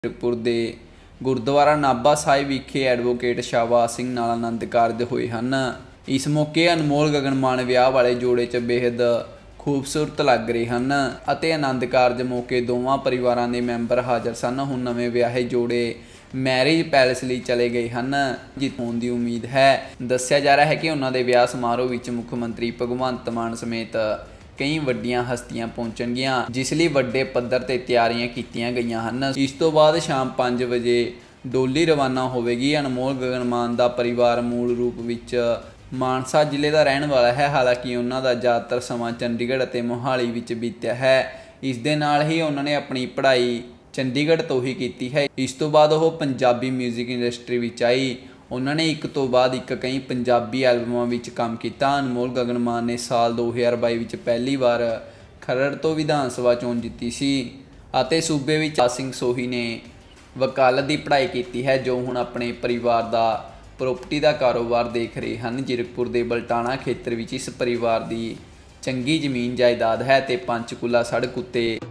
ਜ਼ੀਰਕਪੁਰ ਦੇ ਗੁਰਦੁਆਰਾ ਨਾਭਾ ਸਾਹਿਬ ਵਿਖੇ ਐਡਵੋਕੇਟ ਸ਼ਾਹਬਾਜ਼ ਸਿੰਘ ਨਾਲ ਆਨੰਦ ਕਾਰਜ ਹੋਏ ਹਨ। ਇਸ ਮੌਕੇ ਅਨਮੋਲ ਗਗਨਮਾਨ ਵਿਆਹ ਵਾਲੇ ਜੋੜੇ 'ਚ ਬੇਹੱਦ ਖੂਬਸੂਰਤ ਲੱਗ ਰਹੇ ਹਨ ਅਤੇ ਆਨੰਦ ਕਾਰਜ ਮੌਕੇ ਦੋਵਾਂ ਪਰਿਵਾਰਾਂ ਦੇ ਮੈਂਬਰ ਹਾਜ਼ਰ ਸਨ। ਹੁਣ ਨਵੇਂ ਵਿਆਹੇ ਜੋੜੇ ਮੈਰਿਜ ਪੈਲੇਸ ਲਈ ਚਲੇ ਗਏ ਹਨ, ਜਿੱਥੇ ਹੋਣ ਦੀ ਉਮੀਦ ਹੈ। ਦੱਸਿਆ ਜਾ ਰਿਹਾ ਹੈ ਕਿ ਉਹਨਾਂ ਦੇ ਵਿਆਹ ਸਮਾਰੋਹ ਵਿੱਚ ਮੁੱਖ ਮੰਤਰੀ ਭਗਵੰਤ ਮਾਨ ਸਮੇਤ ਕਈ ਵੱਡੀਆਂ ਹਸਤੀਆਂ ਪਹੁੰਚਣਗੀਆਂ, ਜਿਸ ਲਈ ਵੱਡੇ ਪੱਧਰ 'ਤੇ ਤਿਆਰੀਆਂ ਕੀਤੀਆਂ ਗਈਆਂ ਹਨ। ਇਸ ਤੋਂ ਬਾਅਦ ਸ਼ਾਮ 5 ਵਜੇ ਡੋਲੀ ਰਵਾਨਾ ਹੋਵੇਗੀ। ਅਨਮੋਲ ਗਗਨਮਾਨ ਦਾ ਪਰਿਵਾਰ ਮੂਲ ਰੂਪ ਵਿੱਚ ਮਾਨਸਾ ਜ਼ਿਲ੍ਹੇ ਦਾ ਰਹਿਣ ਵਾਲਾ ਹੈ, ਹਾਲਾਂਕਿ ਉਹਨਾਂ ਦਾ ਜ਼ਿਆਦਾਤਰ ਸਮਾਂ ਚੰਡੀਗੜ੍ਹ ਅਤੇ ਮੋਹਾਲੀ ਵਿੱਚ ਬੀਤਿਆ ਹੈ। ਇਸ ਦੇ ਨਾਲ ਹੀ ਉਹਨਾਂ ਨੇ ਆਪਣੀ ਪੜ੍ਹਾਈ ਚੰਡੀਗੜ੍ਹ ਤੋਂ ਹੀ ਕੀਤੀ ਹੈ। ਇਸ ਤੋਂ ਬਾਅਦ ਉਹ ਪੰਜਾਬੀ ਮਿਊਜ਼ਿਕ ਇੰਡਸਟਰੀ ਵਿੱਚ ਆਈ। ਉਹਨਾਂ ਨੇ ਇੱਕ ਤੋਂ ਬਾਅਦ ਇੱਕ ਕਈ ਪੰਜਾਬੀ ਐਲਬਮਾਂ ਵਿੱਚ ਕੰਮ ਕੀਤਾ। ਅਨਮੋਲ ਗਗਨਮਾਨ ਨੇ ਸਾਲ 2022 ਵਿੱਚ ਪਹਿਲੀ ਵਾਰ ਖਰੜ ਤੋਂ ਵਿਧਾਨ ਸਭਾ ਚੋਣ ਜਿੱਤੀ ਸੀ ਅਤੇ ਸੂਬੇ ਵਿੱਚ ਆਸ ਸਿੰਘ ਸੋਹੀ ਨੇ ਵਕਾਲਤ ਦੀ ਪੜ੍ਹਾਈ ਕੀਤੀ ਹੈ, ਜੋ ਹੁਣ ਆਪਣੇ ਪਰਿਵਾਰ ਦਾ ਪ੍ਰੋਪਰਟੀ ਦਾ ਕਾਰੋਬਾਰ ਦੇਖ ਰਹੇ ਹਨ। ਜ਼ੀਰਕਪੁਰ ਦੇ ਬਲਟਾਣਾ ਖੇਤਰ ਵਿੱਚ ਇਸ ਪਰਿਵਾਰ ਦੀ ਚੰਗੀ ਜ਼ਮੀਨ ਜਾਇਦਾਦ ਹੈ ਤੇ ਪੰਚਕੂਲਾ ਸੜਕ ਉੱਤੇ